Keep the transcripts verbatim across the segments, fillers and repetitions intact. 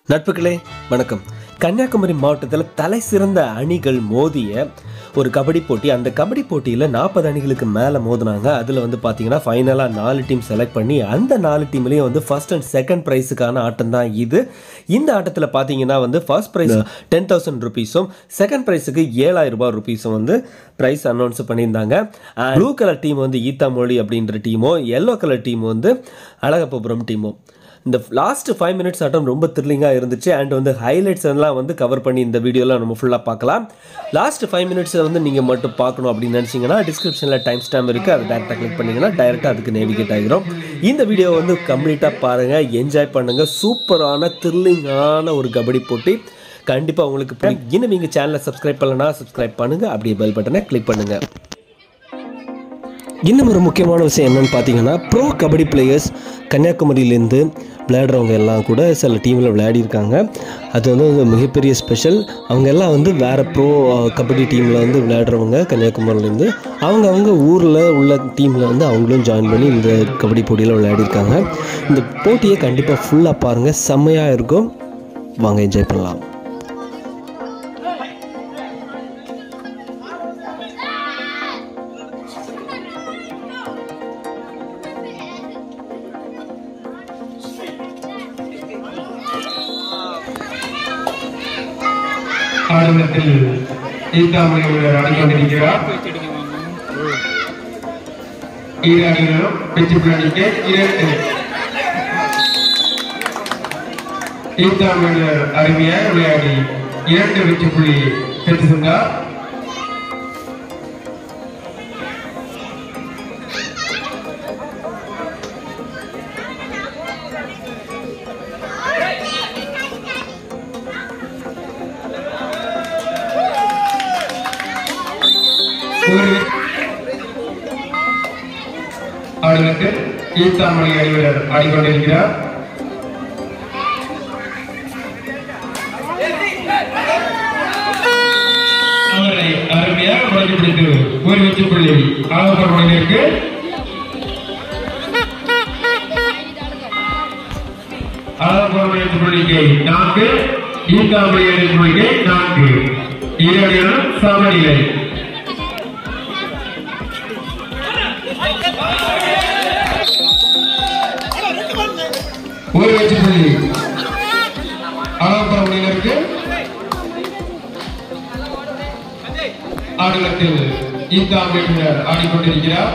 நட்புகளே வணக்கம். கன்னியாகுமரி மாவட்டத்தில் தலை சிறந்த அணிகள் மோதிய ஒரு கபடி போட்டி. அந்த கபடி போட்டியில் நாற்பது அணிகளுக்கு மேலே மோதினாங்க. அதில் வந்து பார்த்தீங்கன்னா ஃபைனலாக நாலு டீம் செலக்ட் பண்ணி அந்த நாலு டீம்லேயும் வந்து ஃபர்ஸ்ட் அண்ட் செகண்ட் ப்ரைஸுக்கான ஆட்டம் தான் இது. இந்த ஆட்டத்தில் பார்த்தீங்கன்னா வந்து ஃபர்ஸ்ட் ப்ரைஸ் டென் தௌசண்ட் ருபீஸும் செகண்ட் ப்ரைஸுக்கு ஏழாயிரம் ரூபாய் ருபீஸும் வந்து ப்ரைஸ் அனௌன்ஸ் பண்ணியிருந்தாங்க. ப்ளூ கலர் டீம் வந்து ஈத்தா மொழி அப்படின்ற டீமும், எல்லோ கலர் டீம் வந்து அழகப்பபுரம் டீமும். இந்த லாஸ்ட் ஃபைவ் மினிட்ஸ் ஆட்டம் ரொம்ப த்ரில்லிங்காக இருந்துச்சு. அண்ட் வந்து ஹைலைட்ஸ் எல்லாம் வந்து கவர் பண்ணி இந்த வீடியோவில் நம்ம ஃபுல்லாக பார்க்கலாம். லாஸ்ட் ஃபைவ் மினிட்ஸை வந்து நீங்கள் மட்டும் பார்க்கணும் அப்படின்னு நினச்சிங்கன்னா டிஸ்கிரிப்ஷனில் டைம் ஸ்டாம்ப் இருக்குது. அதை டேரெக்டாக கிளிக் பண்ணிங்கன்னா டைரெக்டாக அதுக்கு நேவிகேட் ஆகிரும். இந்த வீடியோ வந்து கம்ப்ளீட்டாக பாருங்கள், என்ஜாய் பண்ணுங்கள். சூப்பரான த்ரில்லிங்கான ஒரு கபடி போட்டி கண்டிப்பாக உங்களுக்கு. இன்னும் நீங்கள் சேனலை சப்ஸ்கிரைப் பண்ணலன்னா சப்ஸ்கிரைப் பண்ணுங்கள், அப்படியே பெல் பட்டனை கிளிக் பண்ணுங்கள். இன்னும் ஒரு முக்கியமான விஷயம் என்னென்னு பார்த்தீங்கன்னா, ப்ரோ கபடி பிளேயர்ஸ் கன்னியாகுமரியிலேருந்து விளையாடுறவங்க எல்லாம் கூட சில டீமில் விளையாடிருக்காங்க. அது வந்து மிகப்பெரிய ஸ்பெஷல். அவங்க எல்லாம் வந்து வேறு ப்ரோ கபடி டீமில் வந்து விளையாடுறவங்க கன்னியாகுமரியிலேருந்து அவங்க அவங்க ஊரில் உள்ள டீமில் வந்து அவங்களும் ஜாயின் பண்ணி இந்த கபடி போட்டியில் விளையாடிருக்காங்க. இந்த போட்டியை கண்டிப்பாக ஃபுல்லாக பாருங்கள், செம்மையாக இருக்கும். வாங்க என்ஜாய் பண்ணலாம். ஆடுகளத்தில் ஈத்தாமணி ஆடிக்கொண்டிருக்கிறார். இரு அணிகளும் வெற்றி பிள்ளைக்கு இரண்டு. ஈத்தாமணி அருமையாக விளையாடி இரண்டு வெற்றி புள்ளி பெற்றிருந்தார். ஆடுகளத்தில் ஈத்தாமணி அணிவீரர் ஆடிக்கொண்டிருக்கிறார். அவரை அருமையாக வழங்கி பிடித்து ஒரு வெற்றி புள்ளி ஆலோசனைக்கு. ஆலோசனை வெற்றி புள்ளிக்கு நான்கு, ஈத்தாமணி வெற்றி புள்ளிக்கு நான்கு. இரு அணிகளும் சமநிலை. ஒரு வெற்றி புள்ளி அழகப்பபுரத்தினருக்கு. ஆடுகளத்தில் ஈத்தா அம்பேத்கர் ஆடிக்கொண்டிருக்கிறார்.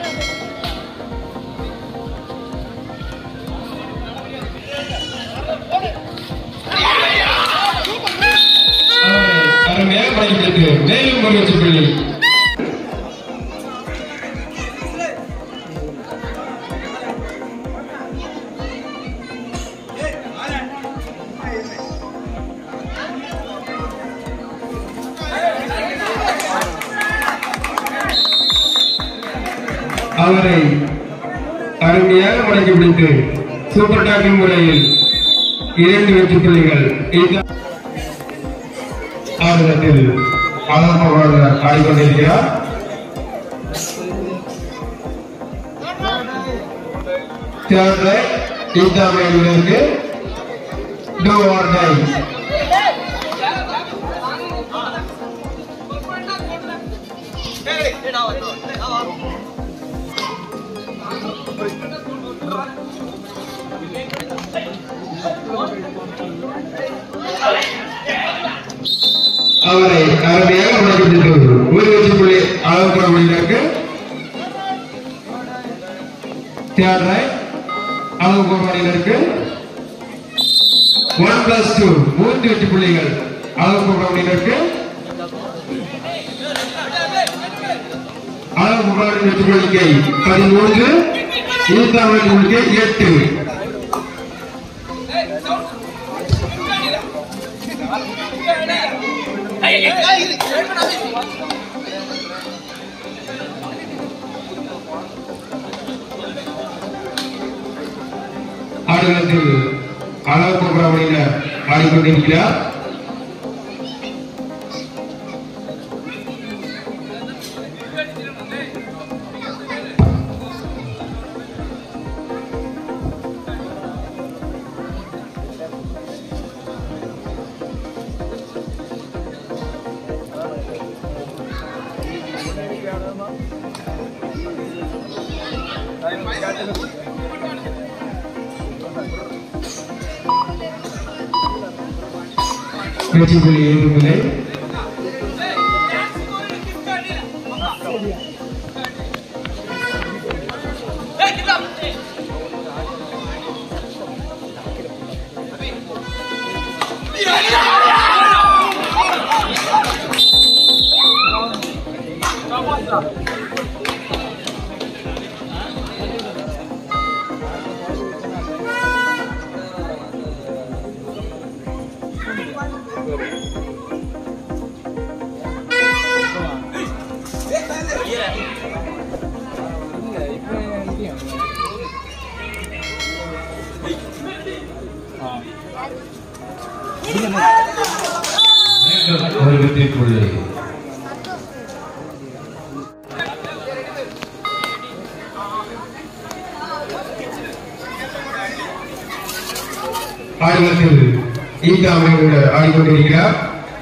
அருமையாக படைப்பிடித்து மேலும் ஒரு வெற்றி புள்ளி. அவரை அருமையாக முடக்கி பிடித்து சூப்பர் டாக்கிங் முறையில் இரண்டு வெற்றி புள்ளிகள். ஆடுகளத்தில் அழகப்பபுரம் ஆடிக்கொண்டிருக்கிறார். ஈத்தாமணியிலிருந்து டூ ஆர் டை. அவரை அருமையாக முடக்கிவிட்டு ஒரு வெற்றி புள்ளி அழகப்பபுரம் அணியினருக்கு. அழகப்பபுரம் அணியினருக்கு ஒன் பிளஸ் டூ மூன்று வெற்றி புள்ளிகள் அழகப்பபுரம் அணியினருக்கு. அழகப்பபுரம் வெற்றி புள்ளிக்கை பதிமூன்று, ஈத்தாமணி புள்ளிக்கை எட்டு. ஆடுகளத்தில் அழகப்பபுரம் அணியினர் ஆடிக்கொண்டிருக்கிறார். வெற்றி புள்ளி ஏதுமில்லை. ஒரு வெற்றி புள்ளி. ஆடுகளத்தில் ஈசா அவர்கள் ஆடிக்கொண்டிருக்கிறார்.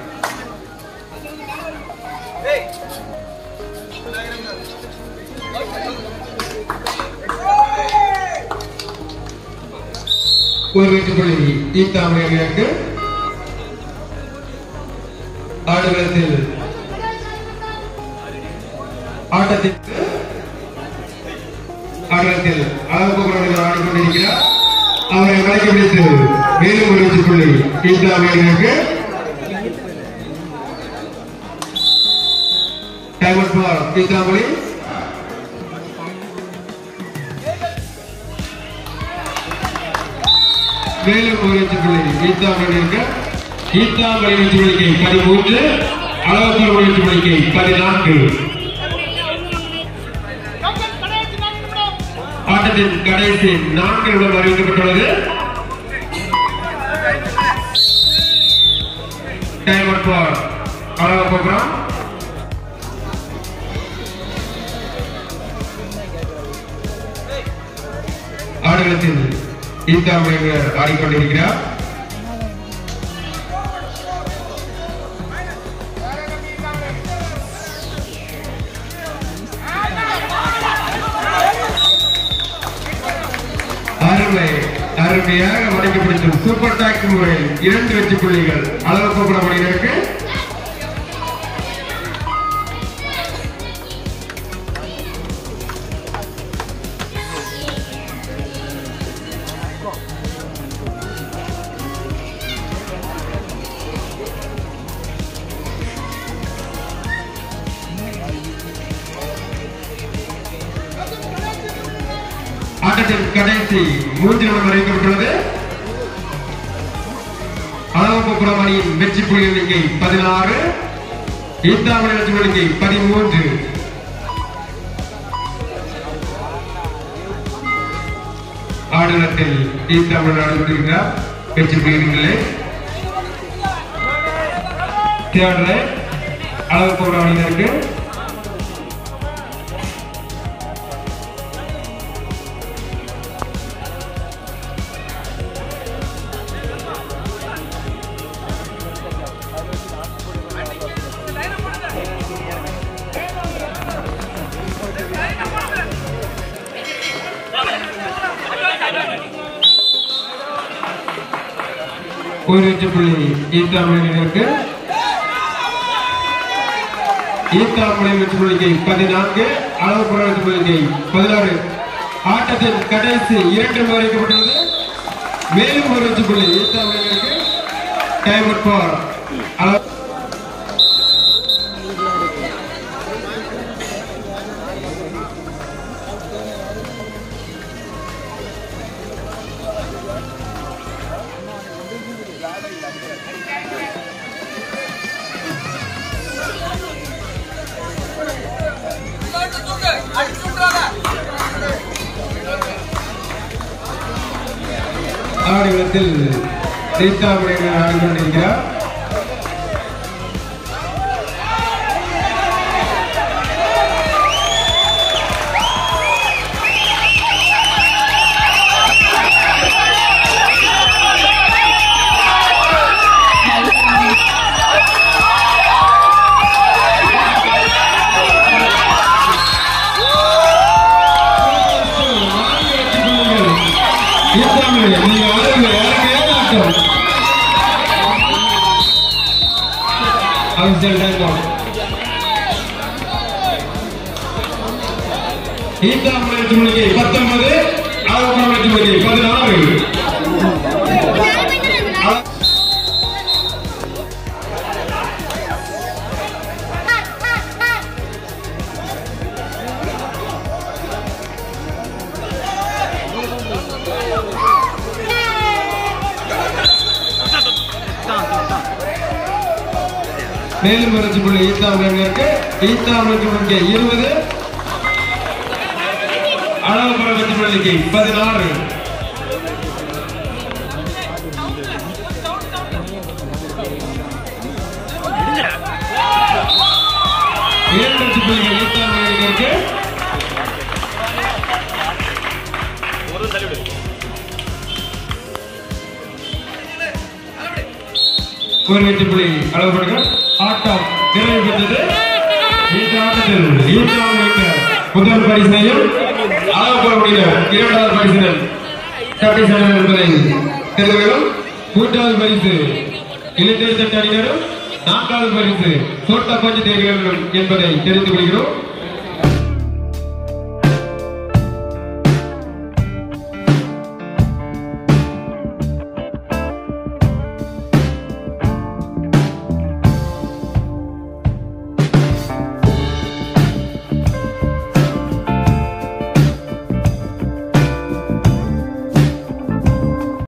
ஒரு வெற்றி புள்ளி ஈசா அவர்களுக்கு. ஆடுகளத்தில் ஆட்டத்திற்கு ஆடுகளத்தில் அளவுக்கு ஆடிக்கொண்டிருக்கிறார். அவரை வழக்கி பிடித்து மேலும் ஒரு வெற்றி புள்ளி ஈசா அவர்களுக்கு. டைம் அவுட் ஃபார் ஈசா மொழி. மேலும் ஒரு வெற்றி புள்ளி ஈசா அவர்களுக்கு. ஈசா மொழி வெற்றி புள்ளிக்கை பதிமூன்று, அளவுக்கு வெற்றி புள்ளிக்கை பதினான்கு. ஆட்டத்தின் கடைசி நான்கு நிமிடம் அறிவிக்கப்பட்டுள்ளது. டைம் அவுட் ஃபார் அளவு ப்ரோக்ராம். ஆடுகளத்தில் ஈசா மொழிவர் ஆடிக்கொண்டிருக்கிறார். அருமையாக வடக்கு பிடித்தும் சூப்பர் டாக் முறையில் இரண்டு வெற்றி புள்ளிகள் அளவு கூப்பிடப்படுகிறது. ஆட்டத்தின் கடைசி மூன்று நிமிடம் அறிவிக்கப்பட்டுள்ளது. அளவுபுரம் அணியின் வெற்றி புள்ளி எண்ணிக்கை பதினாறு, ஈசா மொழி வெற்றி புள்ளி எண்ணிக்கை பதிமூன்று. ஆடுகளத்தில் ஈசா மொழி ஆடுகிறார். வெற்றி புள்ளிகளை தேர்தலை அளவுபுரம் அணியினருக்கு. ஒரு வெற்றி புள்ளி ஈசா மொழியினருக்கு. ஈசா மொழி வெற்றி புள்ளிக்கை பதினான்கு, அளவுபுற வெற்றி புள்ளிக்கை பதினாறு. ஆட்டத்தின் கடைசி இரண்டு அறிவிக்கப்பட்டுள்ளது. மேலும் ஒரு வெற்றி புள்ளி ஈசா மொழியினருக்கு. டைம் அவுட் ஃபார் அளவு. ஆடுகளத்தில் ஈசா மொழியினர் ஆடிக்கொண்டிருக்கிறார். Official time out. ஈத்தாமலை வெற்றி புள்ளிக்கு பத்தொன்பது, அளவுபுரம் வெற்றி புள்ளிக்கு பதினாறு. மேலும் வெற்றி புள்ளி ஈத்தாமலைக்கு ஈத்தாமலை வெற்றி புள்ளிக்கு இருபது, அளவுபுரம் வெற்றி புள்ளிக்கு பதினாறு. இரண்டு வெற்றி புள்ளிகள் ஈத்தாமலைக்கு. ஒரு வெற்றி புள்ளி அளவுபடுகள். ஆட்டம் நிறைவு பெற்றது. இந்த ஆட்டத்தில் ஈத்தாமலைக்கு முதல் பரிசையும் அளவுபடுடைய இரண்டாவது பரிசினர் கட்டிசனம் என்பதை தெரிவிக்கிறோம். மூன்றாவது பரிசு இளைஞர் சட்ட அணியினரும், நான்காவது பரிசு தோட்ட பஞ்சு தேர்தலும் என்பதை தெரிந்து கொள்கிறோம்.